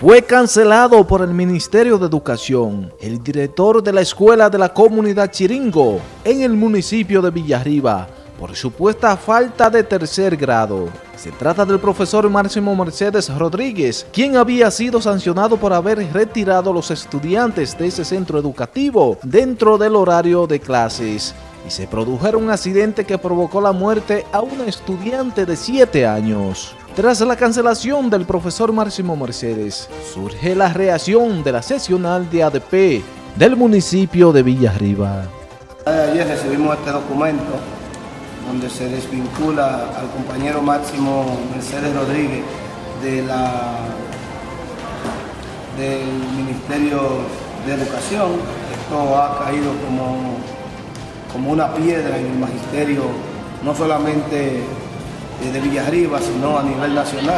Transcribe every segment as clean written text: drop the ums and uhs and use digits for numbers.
Fue cancelado por el Ministerio de Educación el director de la Escuela de la Comunidad Chiringo en el municipio de Villarriba por supuesta falta de tercer grado. Se trata del profesor Máximo Mercedes Rodríguez, quien había sido sancionado por haber retirado a los estudiantes de ese centro educativo dentro del horario de clases. Y se produjo un accidente que provocó la muerte a una estudiante de 7 años. Tras la cancelación del profesor Máximo Mercedes, surge la reacción de la seccional de ADP del municipio de Villarriba. Ayer recibimos este documento donde se desvincula al compañero Máximo Mercedes Rodríguez del Ministerio de Educación. Esto ha caído como una piedra en el magisterio, no solamente de Villarriba, sino a nivel nacional.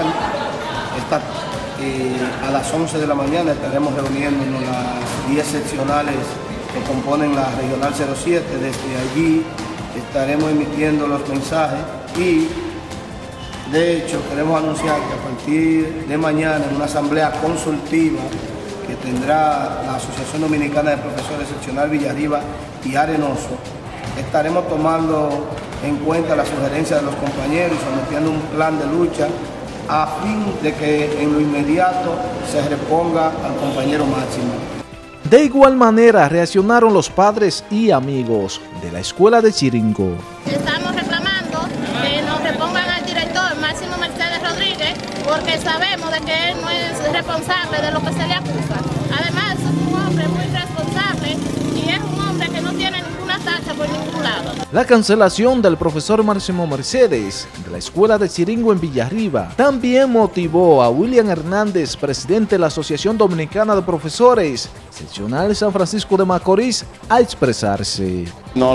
A las 11 de la mañana estaremos reuniéndonos las 10 seccionales que componen la Regional 07. Desde allí estaremos emitiendo los mensajes y, de hecho, queremos anunciar que a partir de mañana, en una asamblea consultiva que tendrá la Asociación Dominicana de Profesores Seccional Villarriba y Arenoso, estaremos tomando en cuenta las sugerencias de los compañeros y sometiendo un plan de lucha a fin de que en lo inmediato se reponga al compañero Máximo. De igual manera reaccionaron los padres y amigos de la escuela de Chiringo. Estamos reclamando que nos repongan al director Máximo Mercedes Rodríguez porque sabemos de que él no es responsable de lo que se le acusa. Además, es un hombre muy responsable y es un hombre que no tiene ninguna tacha por ningún lado. La cancelación del profesor Máximo Mercedes de la escuela de Chiringo en Villarriba también motivó a William Hernández, presidente de la Asociación Dominicana de Profesores seccional San Francisco de Macorís, a expresarse.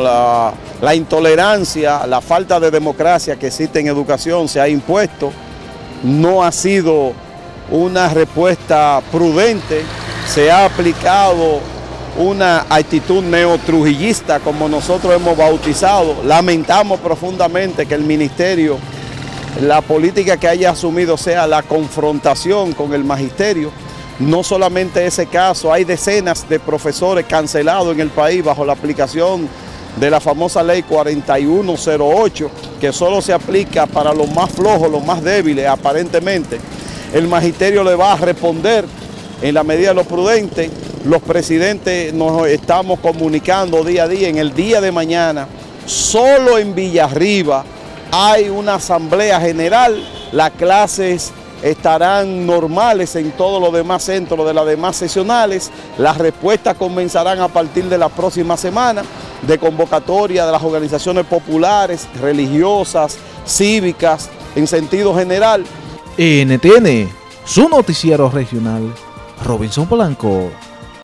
La intolerancia, la falta de democracia que existe en educación se ha impuesto, no ha sido una respuesta prudente, se ha aplicado una actitud neotrujillista como nosotros hemos bautizado. Lamentamos profundamente que el ministerio, la política que haya asumido sea la confrontación con el magisterio. No solamente ese caso, hay decenas de profesores cancelados en el país bajo la aplicación de la famosa ley 4108, que solo se aplica para los más flojos, los más débiles aparentemente. El magisterio le va a responder en la medida de lo prudente. Los presidentes nos estamos comunicando día a día. En el día de mañana, solo en Villarriba hay una asamblea general. Las clases estarán normales en todos los demás centros de las demás seccionales. Las respuestas comenzarán a partir de la próxima semana de convocatoria de las organizaciones populares, religiosas, cívicas, en sentido general. NTN, su noticiero regional, Robinson Polanco.